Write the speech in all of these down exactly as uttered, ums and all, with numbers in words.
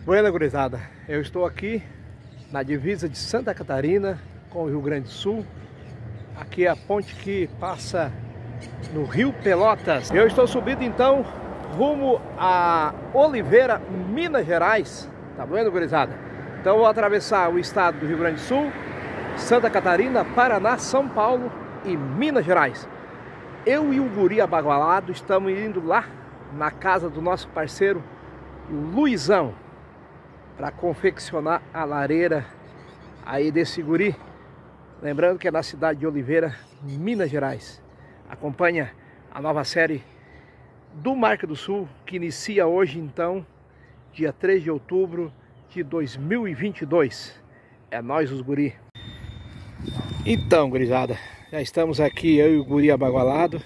Buena, gurizada, eu estou aqui na divisa de Santa Catarina com o Rio Grande do Sul. Aqui é a ponte que passa no Rio Pelotas. Eu estou subindo então rumo a Oliveira, Minas Gerais. Tá vendo, gurizada? Então vou atravessar o estado do Rio Grande do Sul, Santa Catarina, Paraná, São Paulo e Minas Gerais. Eu e o guri abagualado estamos indo lá na casa do nosso parceiro Luizão para confeccionar a lareira aí desse guri. Lembrando que é na cidade de Oliveira, Minas Gerais. Acompanha a nova série do Marca do Sul, que inicia hoje então, dia três de outubro de dois mil e vinte e dois. É nós os guri. Então, gurizada, já estamos aqui, eu e o guri abagualado,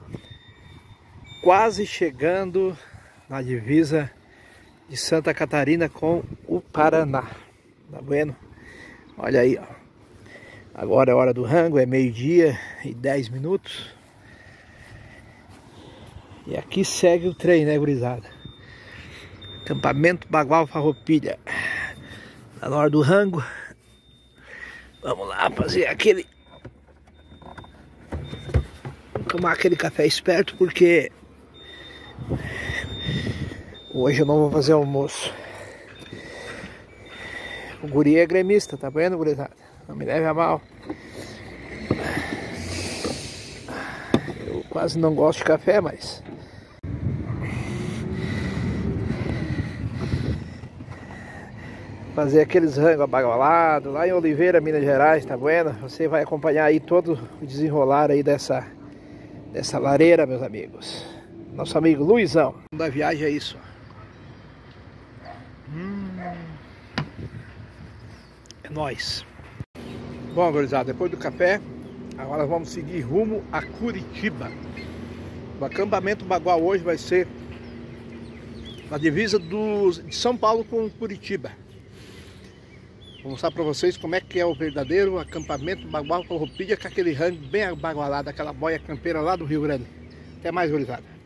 quase chegando na divisa de Santa Catarina com o Paraná. Tá vendo? Olha aí, ó. Agora é hora do rango, é meio-dia e dez minutos. E aqui segue o trem, né, gurizada? Acampamento Bagual Farroupilha. Tá na hora do rango. Vamos lá fazer aquele... tomar aquele café esperto, porque hoje eu não vou fazer almoço. O guri é gremista, tá vendo, gurizada? Não me leve a mal. Eu quase não gosto de café, mas... fazer aqueles rangos abagualados lá em Oliveira, Minas Gerais, tá vendo? Você vai acompanhar aí todo o desenrolar aí dessa, dessa lareira, meus amigos. Nosso amigo Luizão. Da viagem é isso. Hum, é nóis. Bom, gurizada, depois do café, agora vamos seguir rumo a Curitiba. O acampamento Bagual hoje vai ser na divisa do, de São Paulo com Curitiba. Vou mostrar para vocês como é que é o verdadeiro acampamento Bagual Farroupilha, com aquele rango bem abagualado, aquela boia campeira lá do Rio Grande. Até mais, gurizada.